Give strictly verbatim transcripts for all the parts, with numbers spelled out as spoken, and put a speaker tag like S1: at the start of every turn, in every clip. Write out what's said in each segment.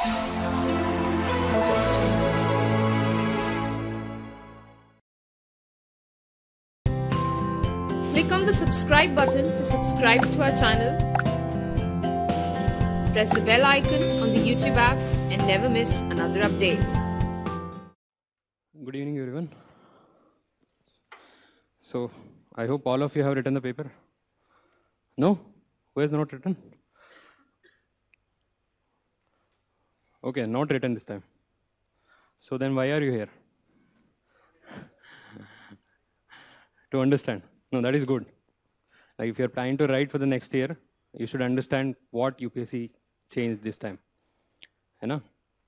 S1: Click on the subscribe button to subscribe to our channel. Press the bell icon on the YouTube app and never miss another update.
S2: Good evening, everyone. So, I hope all of you have written the paper. No? Who has not written? Okay, not written this time. So then why are you here? To understand. No, that is good. Like if you're planning to write for the next year, you should understand what U P S C changed this time. You know?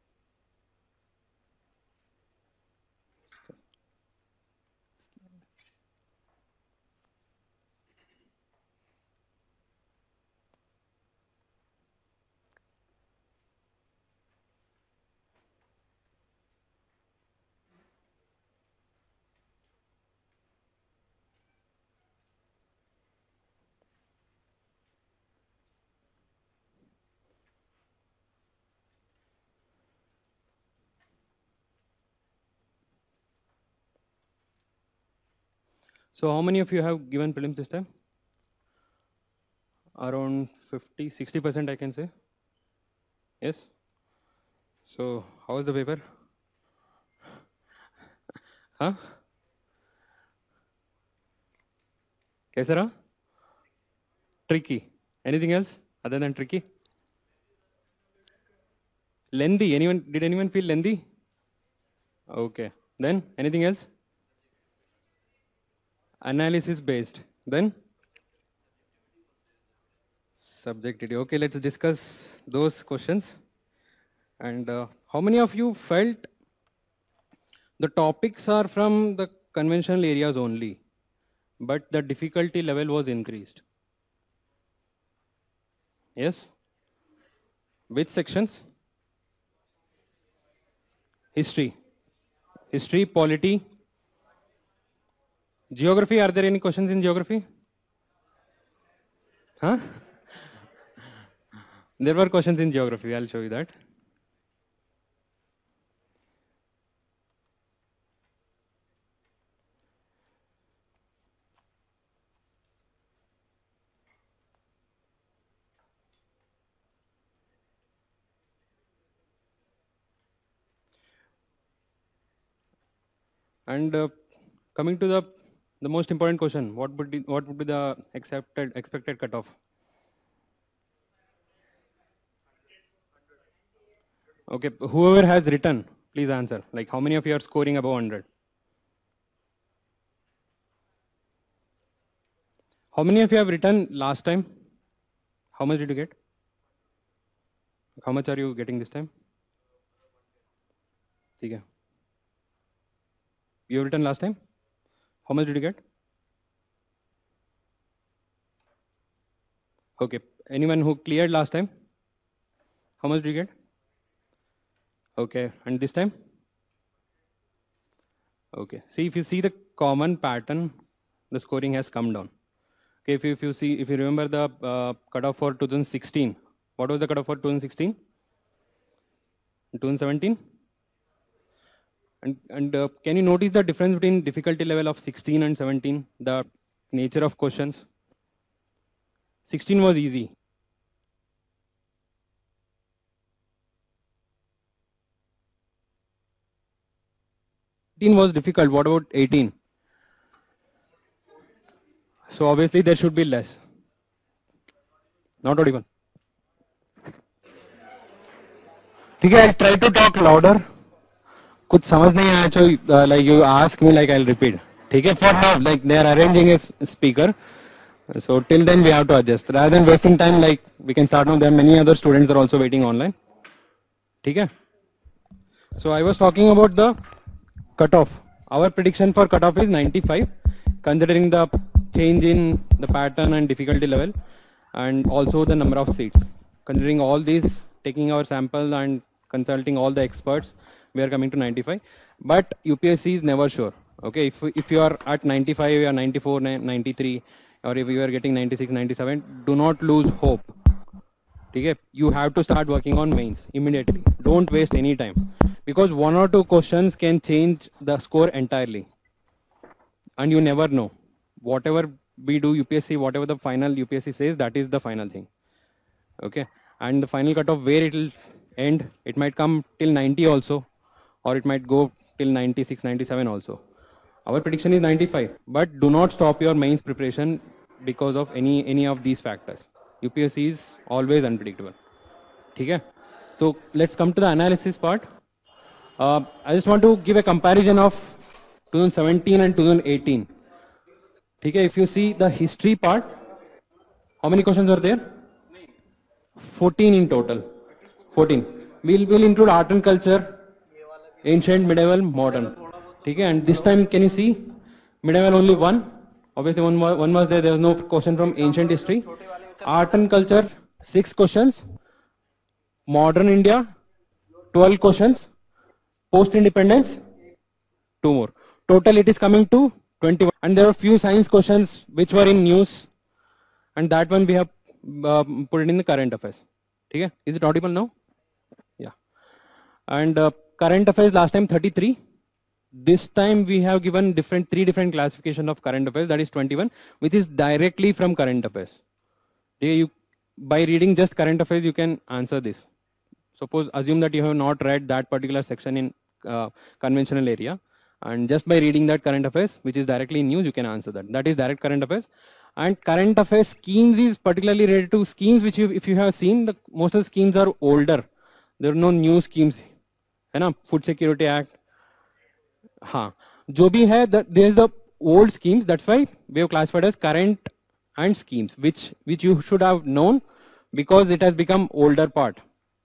S2: So how many of you have given prelims this time? Around fifty, sixty percent I can say. Yes? So how was the paper? Huh? Kaisa raha? Tricky. Anything else other than tricky? Lengthy. Anyone, did anyone feel lengthy? Okay. Then anything else? Analysis based. Then? Subjectivity. Okay, let's discuss those questions. And uh, how many of you felt the topics are from the conventional areas only, but the difficulty level was increased? Yes? Which sections? History. History, polity. Geography, are there any questions in geography? Huh? There were questions in geography, I'll show you that. And uh, coming to the the most important question, what would be what would be the accepted expected cutoff? Okay, whoever has written, please answer. Like how many of you are scoring above one hundred? How many of you have written last time? How much did you get? How much are you getting this time? Okay. You have written last time? How much did you get? Okay. Anyone who cleared last time? How much did you get? Okay. And this time? Okay. See, if you see the common pattern, the scoring has come down. Okay. If you, if you see, if you remember the uh, cutoff for two thousand sixteen, what was the cutoff for two thousand sixteen? two thousand seventeen? And, and uh, can you notice the difference between difficulty level of sixteen and seventeen, the nature of questions? sixteen was easy. eighteen was difficult. What about eighteen? So obviously there should be less. Not audible. Okay, I'll try to talk louder. कुछ समझ नहीं आया तो like you ask me, like I'll repeat. ठीक है, for now, like they are arranging a speaker, so till then we have to adjust. Rather than wasting time, like we can start now. There are many other students are also waiting online. ठीक है. So I was talking about the cutoff. Our prediction for cutoff is ninety-five, considering the change in the pattern and difficulty level, and also the number of seats. Considering all these, taking our sample and consulting all the experts, we are coming to ninety-five. But U P S C is never sure. Okay, if if you are at ninety-five or ninety-four, ninety-three, or if you are getting ninety-six, ninety-seven, do not lose hope. ठीक है, you have to start working on mains immediately. Don't waste any time because one or two questions can change the score entirely, and you never know. Whatever we do U P S C, whatever the final U P S C says, that is the final thing. Okay, and the final cutoff where it will end, it might come till ninety also, or it might go till ninety-six, ninety-seven also. Our prediction is ninety-five, but do not stop your mains preparation because of any any of these factors. U P S C is always unpredictable. Okay, so let's come to the analysis part. Uh, I just want to give a comparison of twenty seventeen and twenty eighteen. Okay, if you see the history part, how many questions are there? fourteen in total. fourteen. We'll, we'll include art and culture, ancient, medieval, modern. Okay, and this time can you see medieval only one? Obviously one, one was there, there was no question from ancient history. Art and culture, six questions. Modern India, twelve questions. Post-independence, two more. Total it is coming to twenty-one. And there are few science questions which were in news. And that one we have uh, put it in the current affairs. Okay? Is it audible now? Yeah. And uh, current affairs last time thirty-three. This time we have given different three different classification of current affairs, that is twenty-one, which is directly from current affairs. You, by reading just current affairs, you can answer this. Suppose assume that you have not read that particular section in uh, conventional area, and just by reading that current affairs, which is directly in news, you can answer that. That is direct current affairs. And current affairs schemes is particularly related to schemes which you, if you have seen, the, most of the schemes are older. There are no new schemes. है ना? Food Security Act. हाँ, जो भी है, there is the old schemes. That's why we have classified as current and schemes, which which you should have known because it has become older part.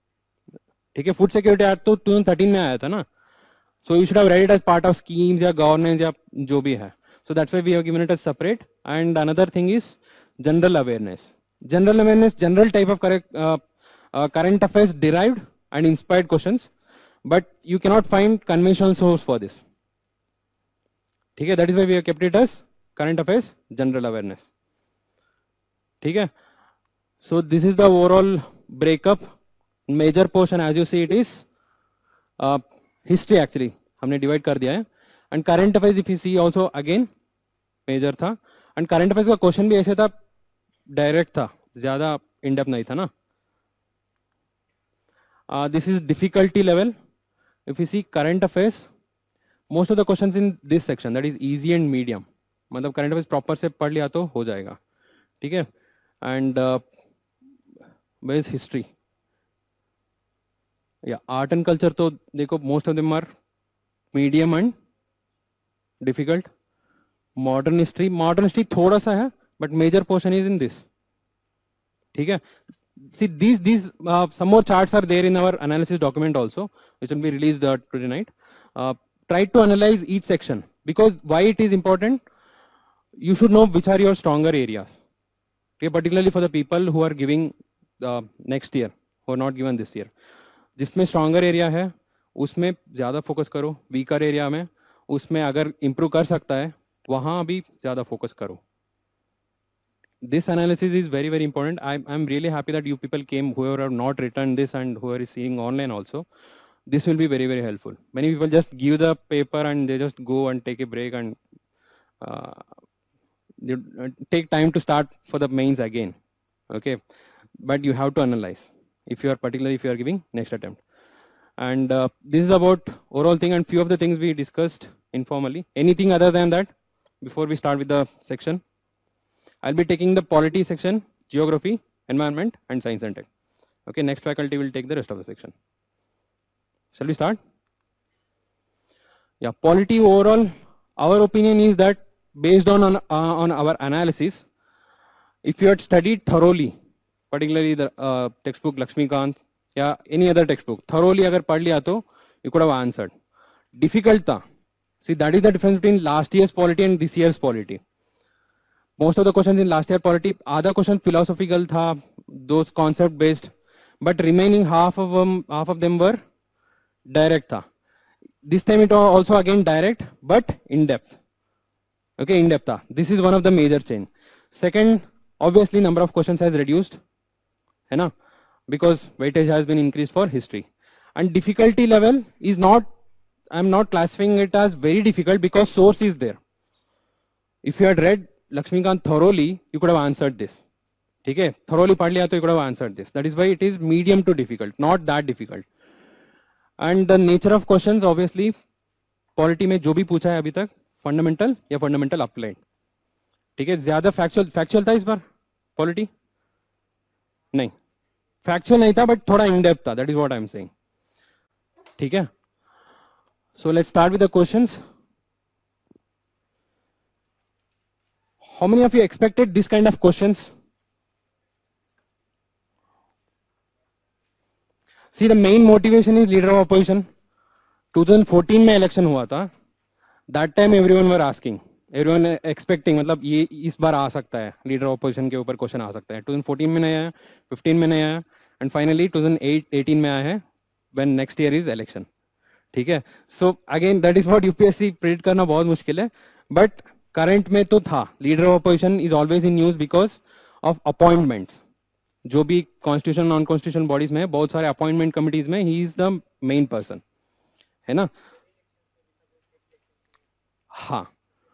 S2: ठीक है, Food Security Act तो twenty thirteen में आया था ना, so you should have read it as part of schemes या governance या जो भी है. So that's why we have given it as separate. And another thing is general awareness. General awareness, general type of correct, uh, uh, current affairs derived and inspired questions, but you cannot find conventional source for this. Okay, that is why we have kept it as current affairs, general awareness. Okay, so this is the overall breakup. Major portion, as you see, it is uh, history actually. हमने divide कर दिया है. And current affairs, if you see also again major था. And current affairs का question भी ऐसे था, direct था, ज़्यादा in depth नहीं था ना. Uh, this is difficulty level. If you see current affairs, most of the questions in this section, that is easy and medium. मतलब current affairs proper से पढ़ लिया तो हो जाएगा, ठीक है? And uh, where is history? Yeah, art and culture तो देखो most of them are medium and difficult. Modern history, modern history थोड़ा सा है, but major portion is in this. ठीक है? See, these these uh, some more charts are there in our analysis document also, which will be released uh, today night. Uh, try to analyze each section because why it is important. You should know which are your stronger areas. Okay, particularly for the people who are giving uh, next year, who are not given this year. जिसमें stronger area है, उसमें ज़्यादा focus करो. Weaker area में, उसमें अगर improve कर सकता है, वहाँ भी ज़्यादा focus करो. This analysis is very very important. I'm I'm really happy that you people came, whoever have not written this and whoever is seeing online also. This will be very very helpful. Many people just give the paper and they just go and take a break and uh, you uh, take time to start for the mains again. Okay, but you have to analyze if you are particularly if you are giving next attempt. And uh, this is about overall thing and few of the things we discussed informally. Anything other than that before we start with the section? I'll be taking the polity section, geography, environment, and science and tech. Okay, next faculty will take the rest of the section. Shall we start? Yeah, polity overall, our opinion is that based on on, uh, on our analysis, if you had studied thoroughly, particularly the uh, textbook Lakshmikant, yeah, any other textbook, thoroughly agar pad liya to, you could have answered. Difficult tha. See, that is the difference between last year's polity and this year's polity. Most of the questions in last year polity, other question philosophical tha, those concept based, but remaining half of them, half of them were direct tha. This time it also again direct, but in depth. Okay, in depth tha. This is one of the major change. Second, obviously number of questions has reduced, है ना? because weightage has been increased for history. And difficulty level is not, I'm not classifying it as very difficult because source is there. If you had read Lakshmikant thoroughly, you could have answered this. Okay, thoroughly pad liya to you could have answered this. That is why it is medium to difficult, not that difficult. And the nature of questions, obviously, polity में जो भी पूछा है अभी तक fundamental या fundamental applied. ठीक है, ज़्यादा factual factual था इस बार polity? नहीं, factual नहीं था, but थोड़ा in depth था. That is what I am saying. ठीक है? So let's start with the questions. How many of you expected this kind of questions? See, the main motivation is leader of opposition. twenty fourteen में election हुआ था. That time everyone were asking, everyone expecting, मतलब ये इस बार आ सकता है, leader of opposition के ऊपर question आ सकता है. twenty fourteen में नहीं आया, fifteen में नहीं आया, and finally twenty eighteen में आया है, when next year is election. ठीक है? So again that is what U P S C predict करना बहुत मुश्किल है, but current में तो था. Leader of opposition is always in news because of appointments. जो भी कॉन्स्टिट्यूशन नॉन कॉन्स्टिट्यूशन बॉडीज में बहुत सारे अपॉइंटमेंट कमिटीज में he is the main person, है ना? हाँ,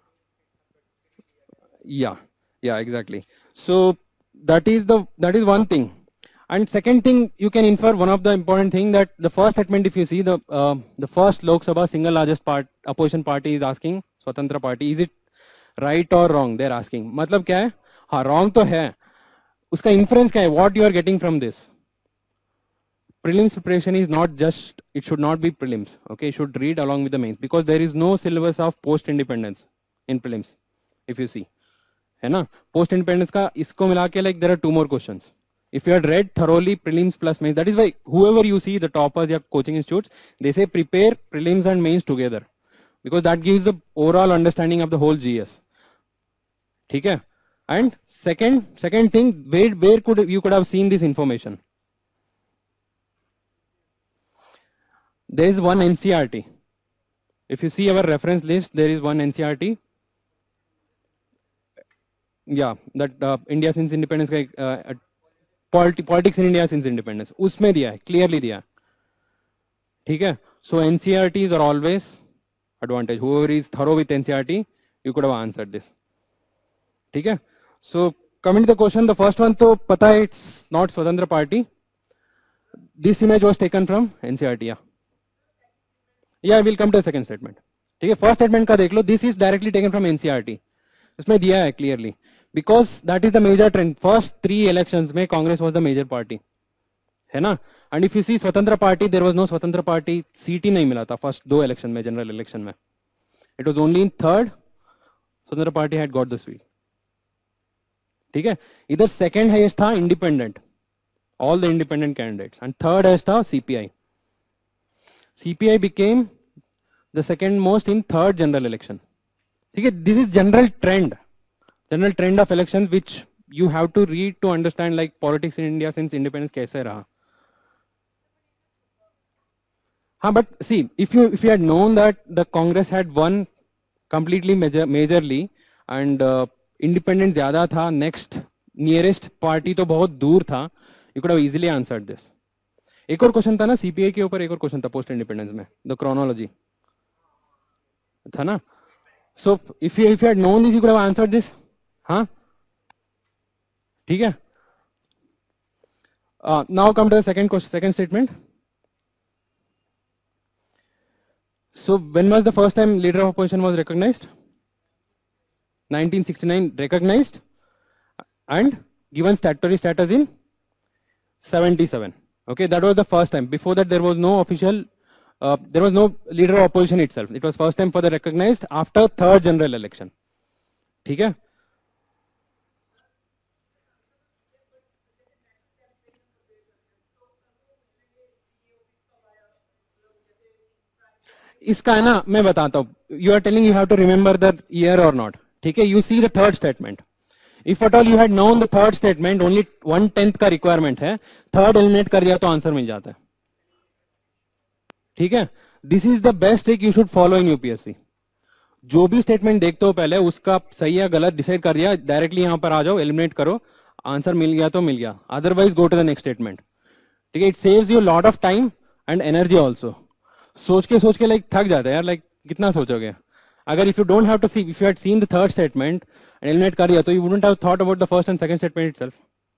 S2: yeah yeah exactly. So that is the that is one thing. And second thing, you can infer one of the important thing that the first statement, if you see the the first Lok Sabha single largest part opposition party is asking Swatantra party, is it right और wrong? They are asking. मतलब क्या है? हाँ, wrong तो है. उसका inference क्या है? What you are getting from this? Prelims preparation is not just, it should not be prelims. Okay, you should read along with the mains because there is no syllabus of post independence in prelims. If you see, है ना? Post independence का इसको मिला के like there are two more questions. If you had read thoroughly prelims plus mains, that is why whoever you see the toppers या coaching institutes, they say prepare prelims and mains together because that gives the overall understanding of the whole G S. ठीक है? And second, second thing, where where could you could have seen this information? There is one N C R T. If you see our reference list, there is one N C R T. Yeah, that uh, India since independence का uh, politi politics in India since independence. उसमें दिया है, clearly दिया. ठीक है? So N C R Ts are always advantage. Whoever is thorough with N C R T, you could have answered this. ठीक है? So coming to the question, the first one तो पता है, it's not स्वतंत्र party. This image was taken from N C R T. Yeah, yeah, I will come to the second statement. ठीक है? First statement का देख लो. This is directly taken from N C R T. इसमें दिया है clearly because that is the major trend. First three elections में Congress was the major party, है ना? And if you see स्वतंत्र party, there was no Swatantra party. Seat ही नहीं मिला था first दो election में, general election में. It was only in third स्वतंत्र party had got the seat. ठीक है? इधर सेकेंड हाईएस्ट था independent, all the independent candidates, and third highest था CPI. CPI became the second most in third general election. ठीक है? This is general trend, general trend of election which you have to read to understand like politics in India since independence कैसे रहा. हाँ, but see, if you if you had known that the Congress had won completely majorly and independent ज्यादा था, next nearest party तो बहुत दूर था, you could have easily answered this. एक और क्वेश्चन था ना सीपीआई के ऊपर, एक और क्वेश्चन था पोस्ट इंडिपेंडेंस में, द क्रोनोलॉजी था ना. So if you if you had known this you could have answered this. हाँ, ठीक है? Now come to the second question, second statement. So when was the first time leader of opposition was recognized? nineteen sixty-nine, recognized and given statutory status in seventy-seven. Okay, that was the first time. Before that, there was no official, uh, there was no leader of opposition itself. It was first time for the recognized after third general election. ठीक है? इसका है ना, मैं बताता हूँ. You are telling you have to remember the year or not. ठीक है? You see the third statement. If at all you had known the third statement, only one tenth का requirement है, third eliminate कर दिया तो answer मिल जाता है. ठीक है? This is the best trick you should follow in U P S C. जो भी स्टेटमेंट देखते हो पहले उसका सही है गलत डिसाइड कर दिया, डायरेक्टली यहां पर आ जाओ, एलिमिनेट करो, आंसर मिल गया तो मिल गया, otherwise go to the next statement. ठीक है, it saves you lot of time and energy also. सोच के सोच के लाइक थक जाते हैं यार, लाइक कितना सोचोगे. अगर if you don't have to see, if you had seen the third statement and eliminate कर दिया, तो you wouldn't have thought about the first and second statement itself.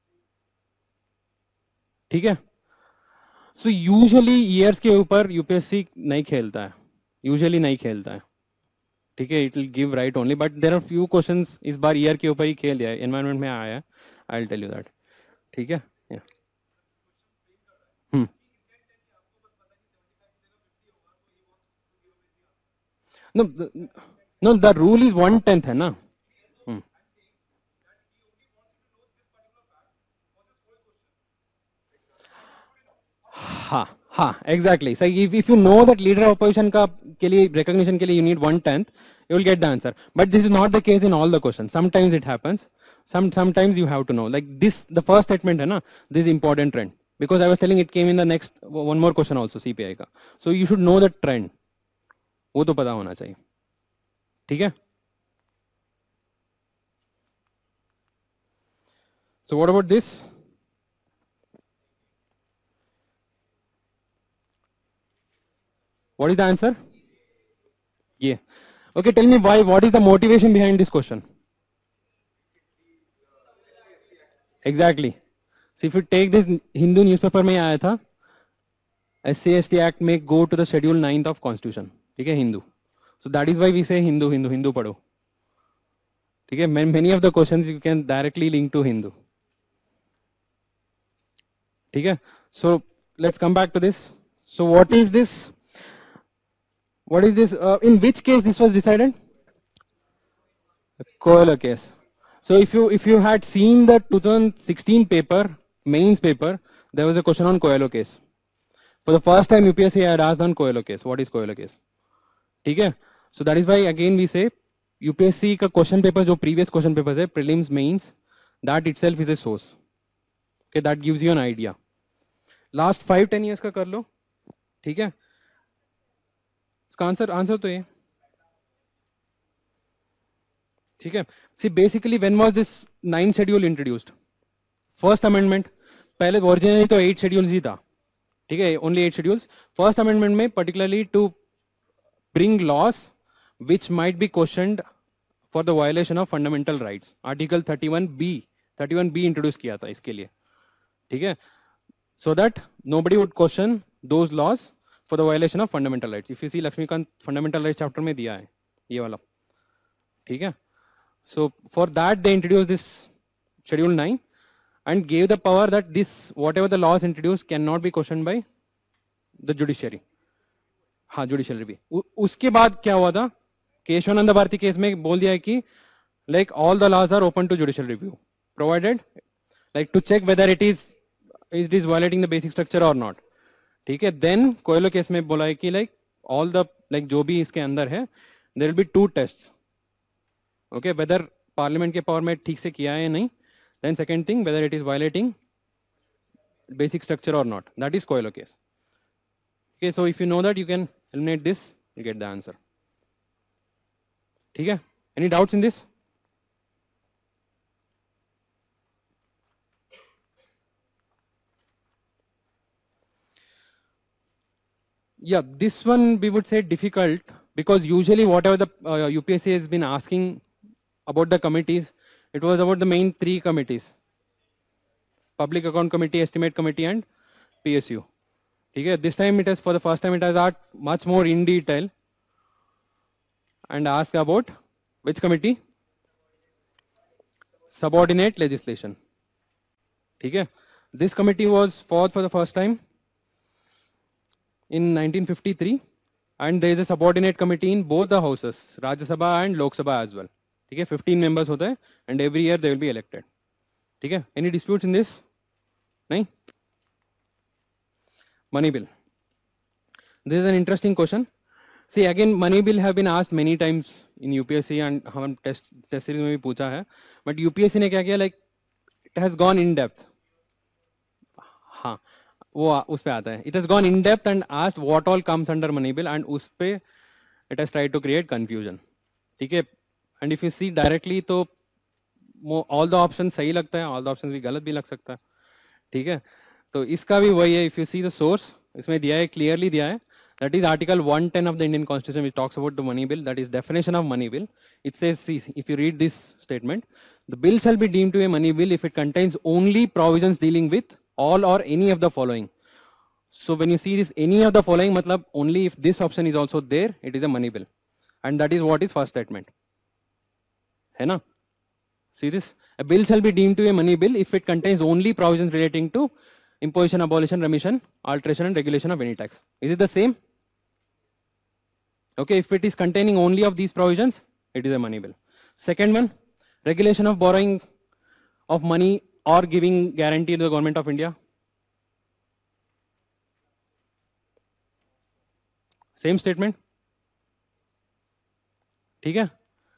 S2: ठीक है. सो यूजुअली ईयर्स के ऊपर यूपीएससी नहीं खेलता है, यूजुअली नहीं खेलता है. ठीक है, it will give right only, but there are few questions इस बार ईयर के ऊपर ही खेल दिया है, एनवायरनमेंट में आया है. I will tell you that. ठीक है. Hmm. No no, the rule is one tenth है ना. हम्म. हाँ हाँ एग्जैक्टली सही. If you know that leader opposition का के लिए रिकॉग्निशन के लिए you need one tenth, you will get the answer. But this is not the case in all the questions. Sometimes it happens. Some sometimes you have to know. Like this, the first statement है ना, this is important trend. Because I was telling it came in the next one more question also C P I का. So you should know the trend. वो तो पता होना चाहिए. ठीक है. So what about this? What is the answer? Yeah. Okay, tell me why, what is the motivation behind this question? Exactly. So if you take this Hindu newspaper में आया था, S C S T Act may go to the schedule ninth of constitution. ठीक है, Hindu. So that is why we say Hindu, Hindu, Hindu पढ़ो. ठीक है, many of the questions you can directly link to Hindu. ठीक है. So let's come back to this. So what is this? What is this? Uh, in which case this was decided? Coelho case. So if you if you had seen the two thousand sixteen paper, mains paper, there was a question on Coelho case. For the first time U P S C had asked on Coelho case. What is Coelho case? ठीक है. So that is why again we say U P S C का question paper जो previous question papers है, prelims, mains, that itself is a source. Okay, that gives you an idea. Last five ten years का कर लो. ठीक है. Answer answer तो ये. ठीक है. See basically when was this nine schedule introduced? First amendment. पहले ओरिजिनली तो एट शेड्यूल्स ही था. ठीक है, only eight schedules. First amendment में particularly to bring laws which might be questioned for the violation of fundamental rights, article thirty one B thirty one B introduce किया था इसके लिए. ठीक है, so that nobody would question those laws for the violation of fundamental rights. If you see Lakshmikant fundamental rights chapter में दिया है ये वाला. ठीक है. So for that they introduced this schedule nine and gave the power that this whatever the laws introduced cannot be questioned by the judiciary. हाँ, judiciary भी. उ, उसके बाद क्या हुआ था? केशवानंद भारती केस में बोल दिया है कि like all the laws are open to judicial review provided like to check whether it is it is violating the basic structure or not. ठीक है. देन कोयलो केस में बोला है कि लाइक ऑल द लाइक जो भी इसके अंदर है there will be two tests. Okay, whether parliament के पावर में ठीक से किया है या नहीं. Then second thing, whether it is violating basic structure और not. That is Coelho case. Okay, so if you know that you can eliminate this, you get the answer. ठीक है. Any doubts in this? Yeah, this one we would say difficult because usually whatever the uh, U P S C has been asking about the committees, it was about the main three committees: Public Account Committee, Estimate Committee, and P S U. Okay, this time it has for the first time it has asked much more in detail and asked about which committee? Subordinate legislation. Okay, this committee was formed for the first time in nineteen fifty-three and there is a subordinate committee in both the houses, Rajya Sabha and Lok Sabha as well. ठीक है, fifteen members होते हैं and every year they will be elected. ठीक है. Any disputes in this? नहीं. Money bill. This is an interesting question. See again, money bill have been asked many times in U P S C and हम test test series में भी पूछा है. But U P S C ने क्या किया, like it has gone in depth. हाँ, वो उस पे आता है. It has gone in depth and asked what all comes under money bill and उस पे it has tried to create confusion. ठीक है. And if you see directly तो all the options सही लगता है, all the options भी गलत भी लग सकता है. ठीक है. तो इसका भी वही है, if you see the source इसमें दिया है, क्लियरली दिया है, that is article one ten of the Indian Constitution which talks about the money bill, that is definition of money bill. It says, see, if you read this statement, the bill shall be deemed to be a money bill if it contains only provisions dealing with all or any of the following. So when you see this any of the following, matlab only if this option is also there, it is a money bill, and that is what is first statement, hai na? See this, a bill shall be deemed to be a money bill if it contains only provisions relating to imposition, abolition, remission, alteration and regulation of any tax. Is it the same? Okay, if it is containing only of these provisions, it is a money bill. Second one, regulation of borrowing of money or giving guarantee to the government of India. Same statement. ठीक है?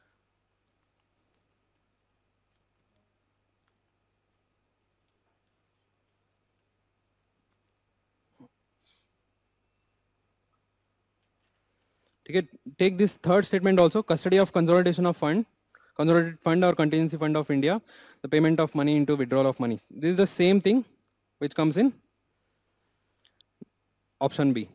S2: ठीक है, take this third statement also, custody of consolidation of fund, consolidated fund or contingency fund of India, the payment of money into withdrawal of money. This is the same thing which comes in option B.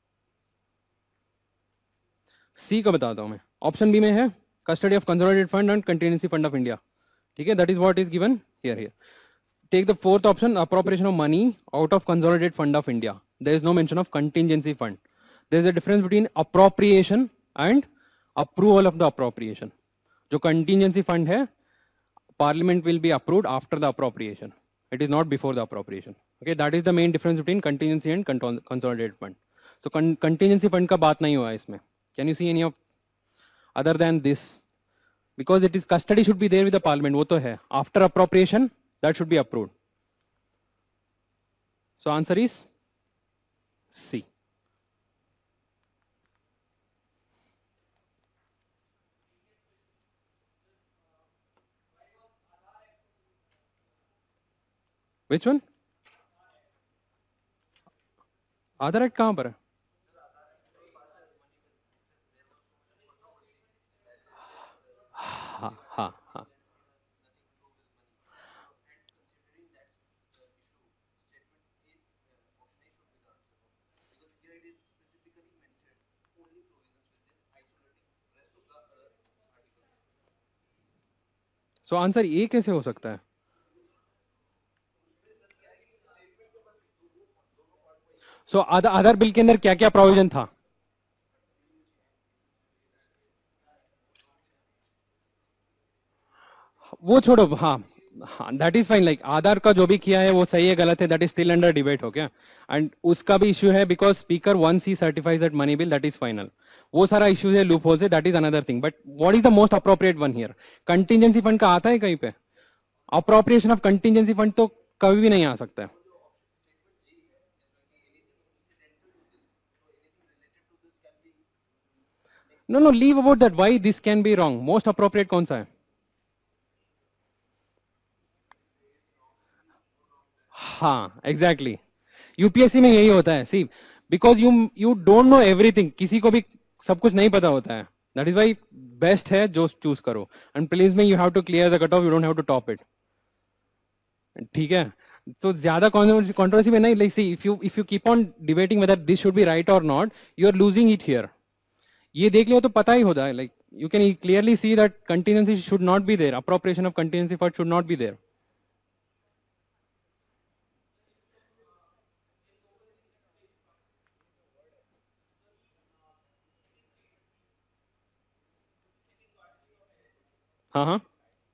S2: C का बताता हूं मैं. Option B में है custody of consolidated fund and contingency fund of India. ठीक है, that is what is given here. Here, take the fourth option, appropriation of money out of consolidated fund of India. There is no mention of contingency fund. There is a difference between appropriation and approval of the appropriation. जो contingency fund है, Parliament will be approved after the appropriation. It is not before the appropriation. Okay, that is the main difference between contingency and consolidated fund. So con contingency fund का बात नहीं हुआ इसमें. Can you see any of other than this? Because it is custody should be there with the Parliament. वो तो है. After appropriation, that should be approved. So answer is C. Which one? Aadhaar act कहां पर है? हाँ हाँ हाँ. So answer A कैसे हो सकता है? सो so, आधार आधार बिल के अंदर क्या क्या प्रोविजन था? वो छोड़ो, हाँ हाँ, that is fine. Like Aadhaar का जो भी किया है वो सही है गलत है, that is still under debate. हो गया. एंड उसका भी इश्यू है because speaker once he certifies that money bill, that is final. वो सारा इश्यूज है, लूप होल्स है, that is another thing. But what is the most appropriate one here? Contingency fund का आता है कहीं पे? अप्रोप्रिएशन ऑफ कंटिजेंसी फंड तो कभी भी नहीं आ सकता है. No, no, leave about that. Why this can be wrong? Most appropriate कौन सा है? हाँ, exactly. यूपीएससी में यही होता है. See, because you you don't know everything. किसी को भी सब कुछ नहीं पता होता है. That is why best है जो choose करो. And please में you have to clear the cutoff. You don't have to top it. ठीक है. तो ज्यादा controversy में नहीं. Like see, if you if you keep on debating whether this should be right or not, you are losing it here. ये देख लियो तो पता ही होता है. Like you can clearly see that contingency should not be there. Appropriation of contingency fund should not be there. हाँ हाँ.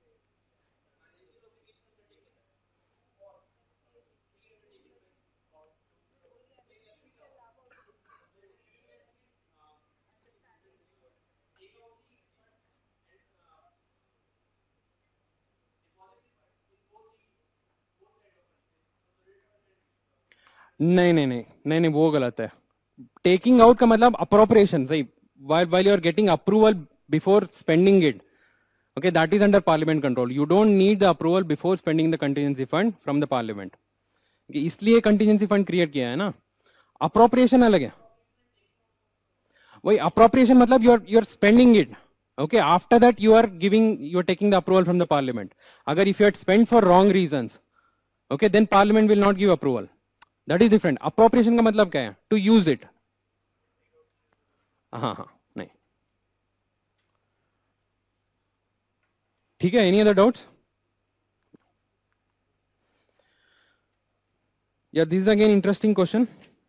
S2: नहीं नहीं नहीं नहीं नहीं वो गलत है. टेकिंग आउट का मतलब अप्रोप्रिएशन. सही. while while you are getting approval before spending it, okay, that is under parliament control. You don't need the approval before spending the contingency fund from the parliament. okay, इसलिए contingency fund create किया है ना. appropriation अलग है. वही appropriation मतलब you are you are spending it. okay, after that you are giving you are taking the approval from the parliament. अगर if you had spent for wrong reasons, okay, then parliament will not give approval. That is different. Appropriation का मतलब क्या है? To use it. हाँ हाँ नहीं. ठीक है. Any other doubts? Yeah, this is again interesting question.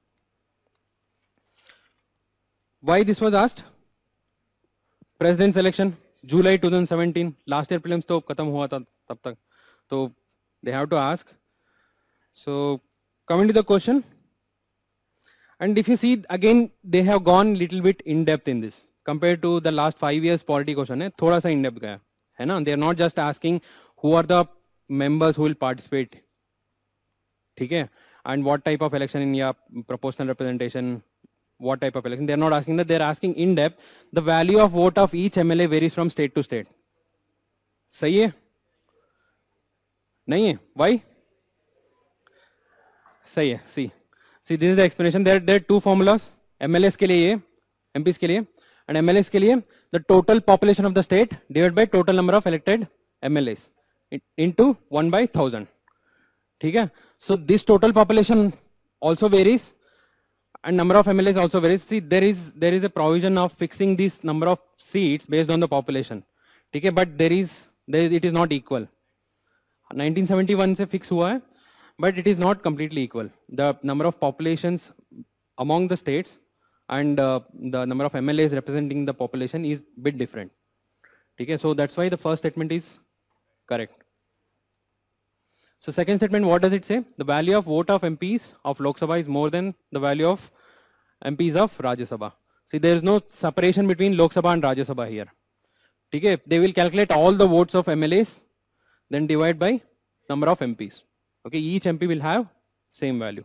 S2: Why this was asked? President's election, July twenty seventeen. Last year prelims तो खत्म हुआ था तब तक. तो they have to ask. So coming to the question, and if you see again, they have gone little bit in depth in this compared to the last five years polity question है. थोड़ा सा in depth गया है ना. They are not just asking who are the members who will participate. ठीक है. And what type of election in your proportional representation, what type of election. They are not asking that, they are asking in depth the value of vote of each M L A varies from state to state. सही है? नहीं है? Why? सही है. See, see this is the explanation. There, there are two formulas. M L As के लिए ये, M Ps के लिए, and M L As के लिए the total population of the state divided by total number of elected M L As into one by thousand. ठीक है. So this total population also varies and number of M L As also varies. See, there is there is a provision of fixing this number of seats based on the population. ठीक है. But there is there is it is not equal. nineteen seventy-one से fix हुआ है, but it is not completely equal. The number of populations among the states and uh, the number of M L As representing the population is bit different. ठीक है. So that's why the first statement is correct. So second statement, what does it say? The value of vote of M Ps of Lok Sabha is more than the value of M Ps of Rajya Sabha. See, there is no separation between Lok Sabha and Rajya Sabha here. Okay, they will calculate all the votes of M L As, then divide by number of M Ps. Okay, each M P will have same value.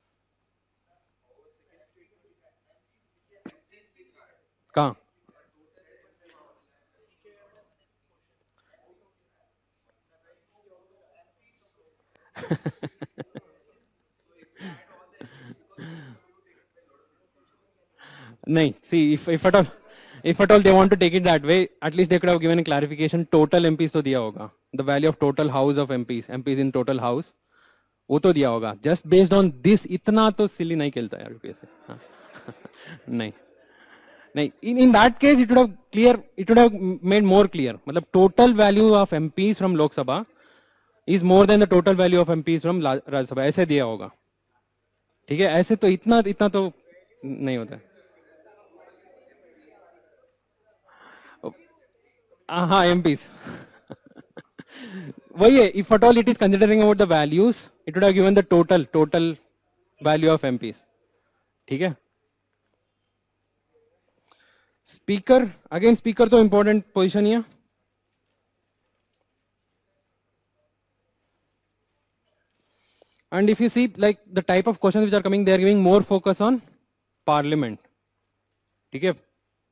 S2: कहाँ? नहीं, see, if if at all if at all they want to take it that way, at least they could have given a clarification. Total M Ps तो दिया होगा. The value of total house of M Ps, M Ps in total house, वो तो दिया होगा. Just based on this, इतना तो silly नहीं खेलता यार यूपीएससी. नहीं, नहीं. In in that case, it would have clear. It would have made more clear. मतलब total value of M Ps from Lok Sabha is more than the total value of M Ps from Rajya Sabha. ऐसे दिया होगा. ठीक है. ऐसे तो इतना इतना तो नहीं होता. हाँ, M Ps. वही है. If at all it is considering about the values, it would have given the total total value of M Ps. ठीक है. Speaker, again speaker तो important position here. And if you see like the type of questions which are coming, they are giving more focus on parliament. ठीक है.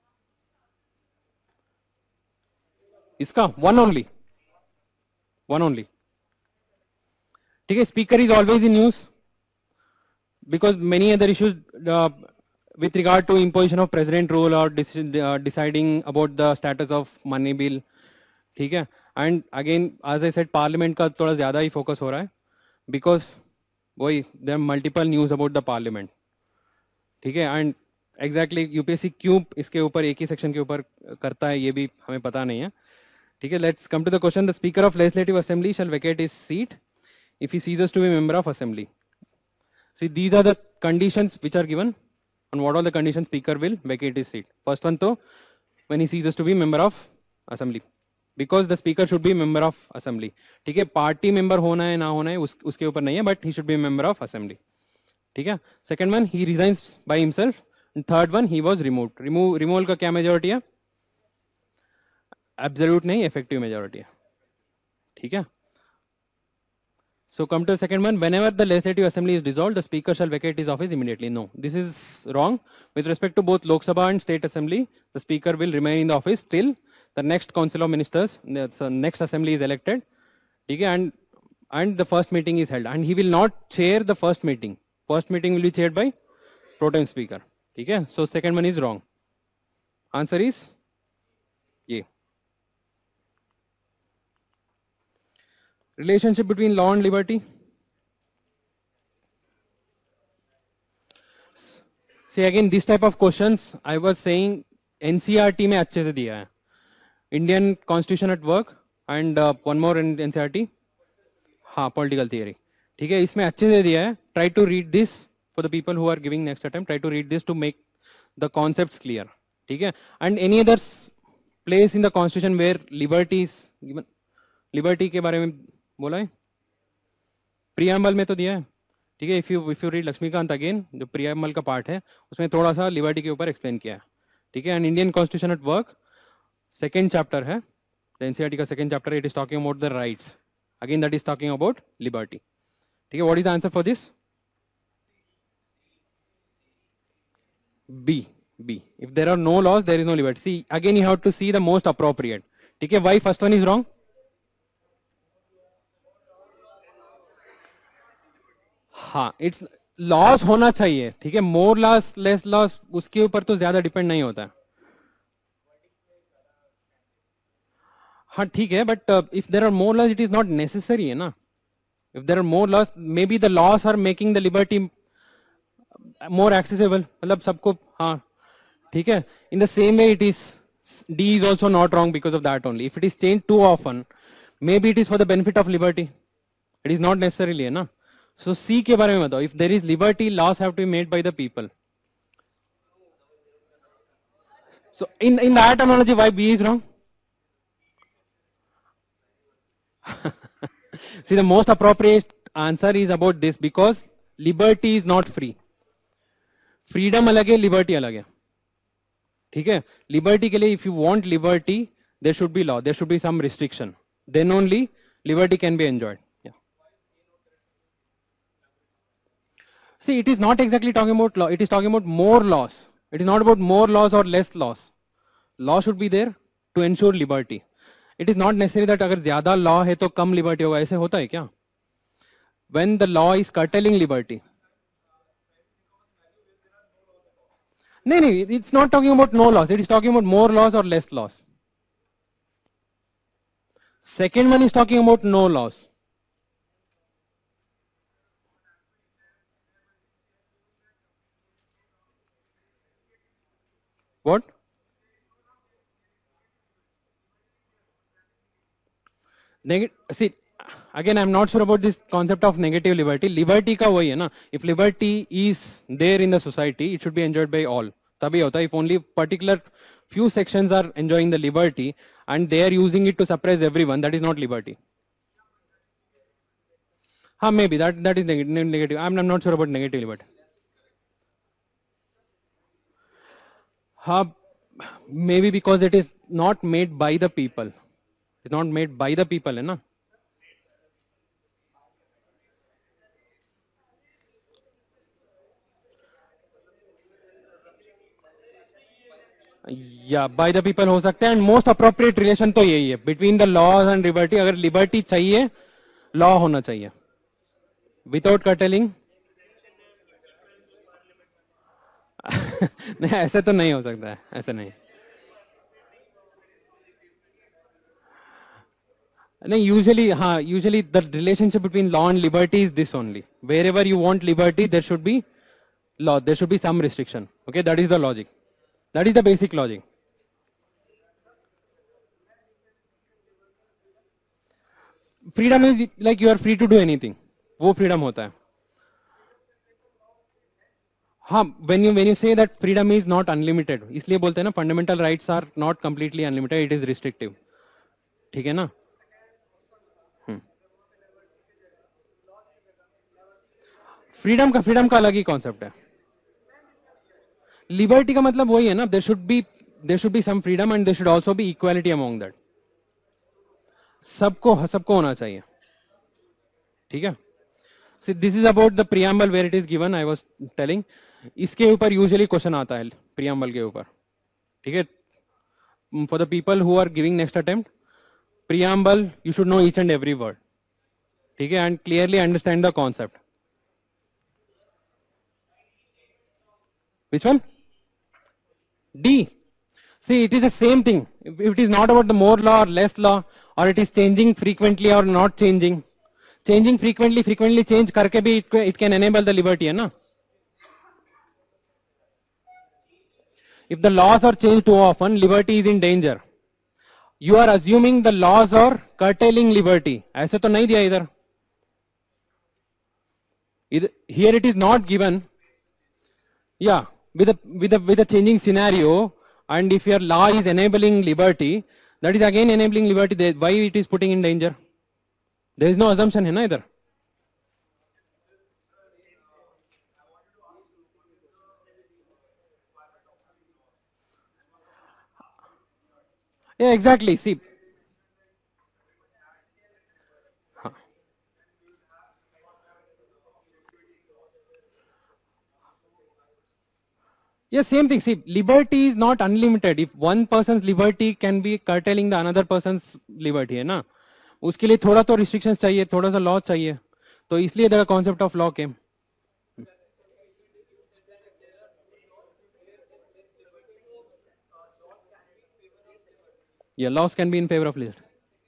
S2: इसका one only, one only. ठीक है. Speaker is always in news because many other issues uh, with regard to imposition of president rule or uh, deciding about the status of money bill. ठीक है. And again, as I said, parliament का थोड़ा ज़्यादा ही focus हो रहा है because वही there are multiple news about the parliament. ठीक है. And exactly यूपीएससी क्यों इसके ऊपर एक ही सेक्शन के ऊपर करता है ये भी हमें पता नहीं है. ठीक है. Let's come to the question. The Speaker of Legislative Assembly shall vacate his seat if he ceases to be a member of Assembly. See, these are the conditions which are given. On what all the conditions Speaker will vacate his seat. First one to when he ceases to be member of Assembly. Because the Speaker should be member of Assembly. ठीक है. Party member होना है ना होना है उस, उसके ऊपर नहीं है, but he should be a member of Assembly. ठीक है. Second one, he resigns by himself. And third one, he was removed. Remove removal का क्या majority है? Absolute नहीं, effective majority है. ठीक है. So come to the second one. Whenever the Legislative Assembly is dissolved, the Speaker shall vacate his office immediately. No, this is wrong. With respect to both Lok Sabha and State Assembly, the Speaker will remain in the office till the next Council of Ministers, the next Assembly is elected. Okay, and and the first meeting is held, and he will not chair the first meeting. First meeting will be chaired by Pro Tem Speaker. Okay, so second one is wrong. Answer is A. Relationship between law and liberty. See again this type of questions I was saying N C R T में अच्छे से दिया है. Indian Constitution at Work and uh, one more in N C R T. हाँ, political theory. ठीक है, इसमें अच्छे से दिया है. Try to read this for the people who are giving next attempt. Try to read this to make the concepts clear. ठीक है, and any other place in the Constitution where liberty is given. Liberty के बारे में बोला है. Preamble में तो दिया है. ठीक है, if you if you read Laxmikant again, जो preamble का part है, उसमें थोड़ा सा liberty के ऊपर explain किया है. ठीक है, and Indian Constitution at Work, second chapter है. The N C R T का second chapter, it is talking about the rights. Again, that is talking about liberty. ठीक है, what is the answer for this? B. B. If there are no laws, there is no liberty. See, again you have to see the most appropriate. ठीक है, why first one is wrong? हाँ, it's laws होना चाहिए. ठीक है, more laws, less laws, उसके ऊपर तो ज्यादा डिपेंड नहीं होता है. हाँ ठीक है, but uh, if there are more laws, it is not necessary है ना. If there are more laws, maybe the laws are making the liberty more accessible. मतलब सबको हाँ ठीक है. In the same way, it is D is also not wrong because of that only. If it is changed too often, maybe it is for the benefit of liberty. It is not necessarily है ना. So C के बारे में बताओ. If there is liberty, laws have to be made by the people. So in in that analogy, why B is wrong? See, the most appropriate answer is about this because liberty is not free. Freedom अलग है, liberty अलग है. ठीक है, liberty के लिए if you want liberty, there should be law, there should be some restriction. Then only liberty can be enjoyed. Yeah. See, it is not exactly talking about law. It is talking about more laws. It is not about more laws or less laws. Law should be there to ensure liberty. It is not necessary that अगर ज्यादा law है तो कम liberty होगा. ऐसे होता है क्या? When the law is curtailing liberty. नहीं नहीं, it's not talking about no laws. It is talking about more laws or less laws. Second one is talking about no laws. What? Neg see, again, I am not sure about this concept of negative liberty. Liberty का वही है ना. If liberty is there in the society, it should be enjoyed by all. तभी होता है. If only particular few sections are enjoying the liberty and they are using it to suppress everyone, that is not liberty. हाँ, maybe that that is negative. negative. I'm, I'm not sure about negative liberty. हाँ, maybe because it is not made by the people. It's not made by the people, है ना? या by the people हो सकते हैं. And most appropriate relation तो यही है between the laws and liberty. अगर लिबर्टी चाहिए, लॉ होना चाहिए विदाउट कर्टेलिंग. नहीं, ऐसे तो नहीं हो सकता है. ऐसे नहीं नहीं यूजुअली हाँ usually the relationship between law and liberty is this only. Wherever you want liberty, there should be law, there should be some restriction. Okay, that is the logic. That is the basic logic. Freedom is like you are free to do anything. वो freedom होता है. हाँ, when you when you say that freedom is not unlimited, इसलिए बोलते हैं ना fundamental rights are not completely unlimited, it is restrictive. ठीक है ना? हम्म. Freedom का freedom का अलग ही concept है. लिबर्टी का मतलब वही है ना. There should be there should be some freedom and there should also be equality among that. सबको सबको होना चाहिए. ठीक है. See this is about the preamble where it is given. I was telling, इसके ऊपर यूजुअली क्वेश्चन आता है प्रीएम्बल के ऊपर. ठीक है. For the people who are giving next attempt, preamble you should know each and every word. ठीक है, and clearly understand the concept. Which one? D. See, it is the same thing. If it is not about the more law or less law, or it is changing frequently or not changing. Changing frequently, frequently change करके भी it, it can enable the liberty, है ना? if the laws are changed too often, liberty is in danger. You are assuming the laws are curtailing liberty. ऐसे तो नहीं दिया इधर. Here it is not given. Yeah, with a with a with a changing scenario, and if your law is enabling liberty, that is again enabling liberty. Why it is putting in danger? There is no assumption है ना इधर. Yeah, exactly. See. Huh. Yeah, same thing. See, liberty is not unlimited. If one person's liberty can be curtailing the another person's liberty, है ना? उसके लिए थोड़ा तो restrictions चाहिए, थोड़ा सा law चाहिए. तो इसलिए the concept of law came. Yeah, laws can be in favor of liberty.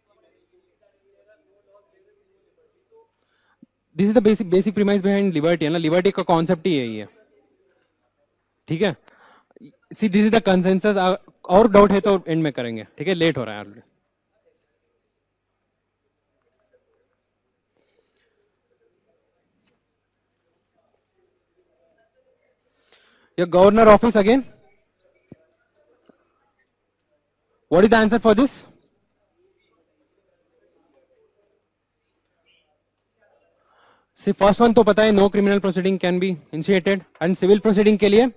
S2: This is the basic basic premise behind liberty, है ना? Liberty का concept ही यही है. ठीक है? See, this is the consensus. और doubt है तो end में करेंगे. ठीक है? Late हो रहा है already. Your governor office again. What is the answer for this? See, first one तो पता है, no criminal proceeding can be initiated, and civil proceeding के लिए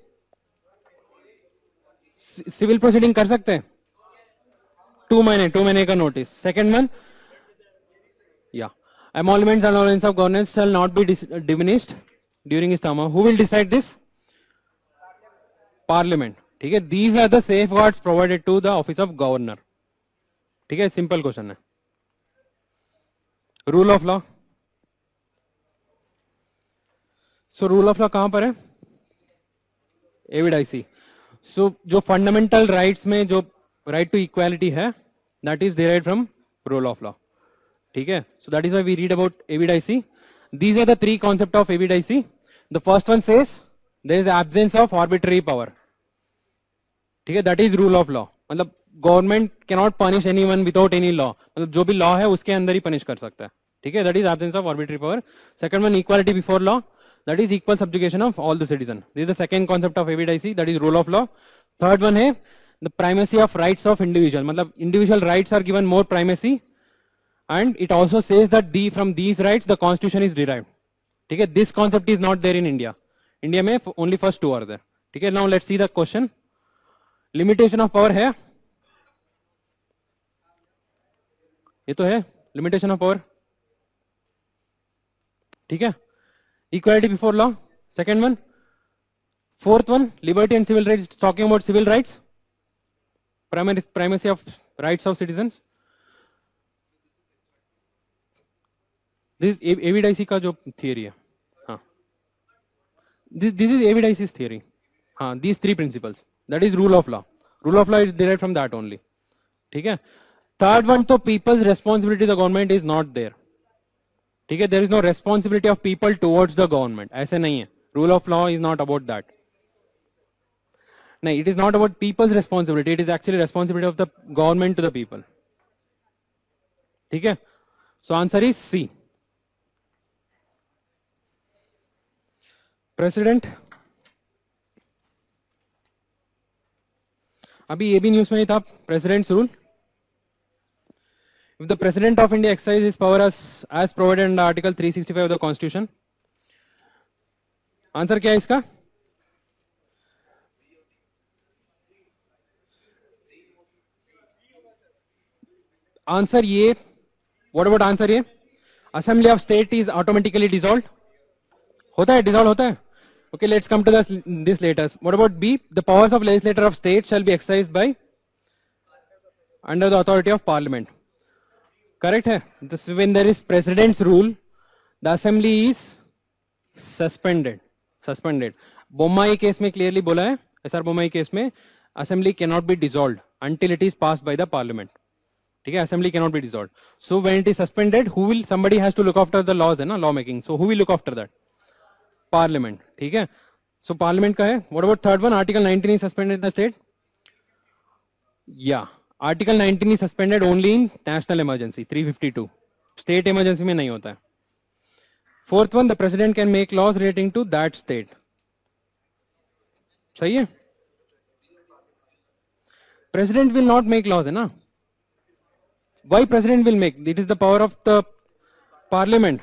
S2: civil proceeding कर सकते हैं. Two महीने, two महीने का notice. Second one, yeah, emoluments and allowance of governance shall not be diminished during his term. Who will decide this? Parliament. ठीक है? These are the safeguards provided to the office of governor. ठीक है? Simple question है. Rule of law. So rule of law कहां पर है? एविडाइसी. So जो fundamental rights में जो right to equality है, that is derived from rule of law. ठीक है? So that is why we read about एविडाइसी. These are the three concepts of एविडाइसी. The first one says there is absence of arbitrary power. ठीक है? That is rule of law. मतलब government cannot punish anyone without any law. मतलब जो भी law है उसके अंदर ही punish कर सकता है. ठीक है? That is absence of arbitrary power. Second one, equality before law. That is equal subjugation of all the citizens. This is the second concept of एविडाइसी. That is rule of law. Third one है the primacy of rights of individual. मतलब individual rights are given more primacy, and it also says that the from these rights the constitution is derived. ठीक है? This concept is not there in India. India में only first two are there. ठीक है? Now let's see the question. Limitation of power है? ये तो है limitation of power. ठीक है? Equality before law. Second one. Fourth one, liberty and civil rights. Talking about civil rights. Primary primacy of rights of citizens. This is एविडाइसी का जो theory है. हाँ. This this is एविडाइसी's theory. हाँ. These three principles. That is rule of law. Rule of law is derived from that only. ठीक है? Third one, तो people's responsibility to the government is not there. ठीक है? There is no responsibility of people towards the government. ऐसे नहीं है. Rule of law is not about that. नहीं, it is not about people's responsibility. It is actually responsibility of the government to the people. ठीक है? So answer is C. President. अभी ये भी news में ही था, President's rule. If the President of India exercises his power as as provided in Article three sixty-five of the Constitution. Answer क्या है इसका? आंसर ये. व्हाट अबाउट आंसर ये? Assembly of state is automatically dissolved. होता है, dissolve होता है. Okay, let's come to this, this later. What about B? The powers of legislature of state shall be exercised by under the authority of parliament. Correct है? This, when there is president's rule, the assembly is suspended. Suspended. Bommai case में clearly बोला है, S R Bommai case में, assembly cannot be dissolved until it is passed by the parliament. ठीक है? Assembly cannot be dissolved. So when it is suspended, who will? Somebody has to look after the laws, है ना? Law making. So who will look after that? Parliament. ठीक है? सो parliament का है. What about third one? Article nineteen is suspended in the state. या article nineteen is suspended only in national emergency. Three fifty two state emergency में नहीं होता है. Fourth one, the president can make laws relating to that state. सही है. President will not make laws है ना. Why president will make? It is the power of the parliament.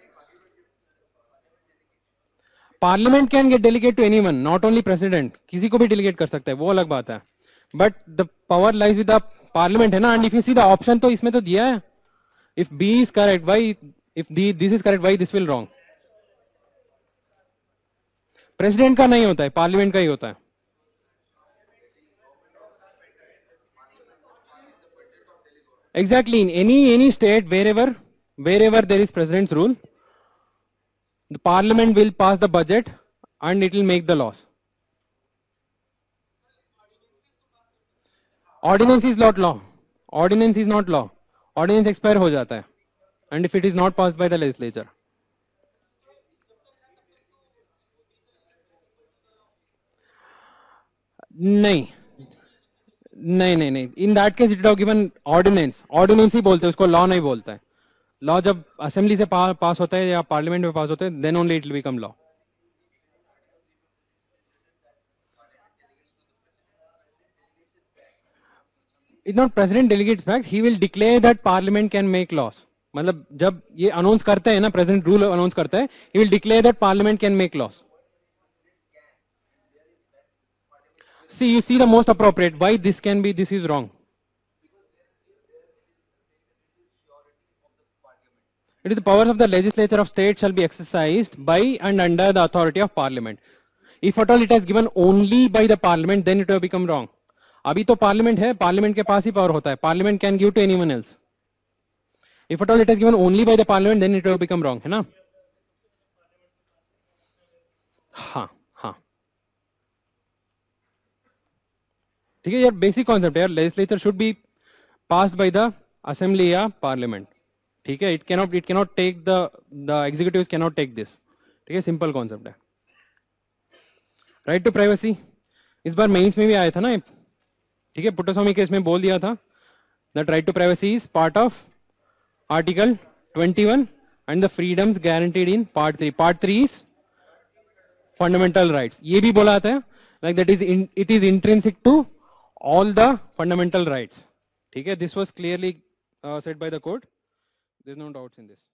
S2: Parliament can get delegate to anyone, not only president. किसी को भी delegate कर सकता है, वो अलग बात है. But the power lies with the parliament है ना. And if you see the option तो इसमें तो दिया है. If B is correct, why? If this is correct, why this will wrong? President का नहीं होता है, पार्लियामेंट का ही होता है. Exactly, in any any state, wherever wherever there is president's rule, the parliament will pass the budget and it will make the laws. Ordinance is not law. Ordinance is not law. Ordinance expire हो जाता है, and if it is not passed by the legislature. नहीं नहीं नहीं नहीं. In that case it have given ordinance. Ordinance ही बोलते हैं उसको, लॉ नहीं बोलता है. लॉ जब असेंबली से पा, पास होता है या पार्लियामेंट में पास होता है, then only it will become law. It not president delegates fact, he will declare that parliament can make laws. मतलब जब ये अनाउंस करते हैं ना, प्रेसिडेंट रूल अनाउंस करता है, he will declare that parliament can make laws. See, you see the most appropriate. Why this can be, this is wrong? It is the powers of the legislature of state shall be exercised by and under the authority of parliament. If at all it has given only by the parliament, then it will become wrong. अभी तो parliament है, parliament के पास ही power होता है. Parliament can give to anyone else. If at all it has given only by the parliament, then it will become wrong, है ना? हाँ हाँ ठीक है यार. बेसिक कॉन्सेप्ट है यार. Legislature should be passed by the assembly या पार्लियामेंट. ठीक है. It cannot it cannot take the the executives cannot take this. ठीक है. सिंपल कॉन्सेप्ट है. राइट टू प्राइवेसी इस बार मेंस में भी आया था ना. ठीक है. पुट्टास्वामी केस में बोल दिया था that right to privacy is part of article twenty one and the freedoms guaranteed in part three. Part three is fundamental rights. ये भी बोला था like that is it is intrinsic to all the fundamental rights. ठीक है. This was clearly uh, said by the court. There is no doubts in this.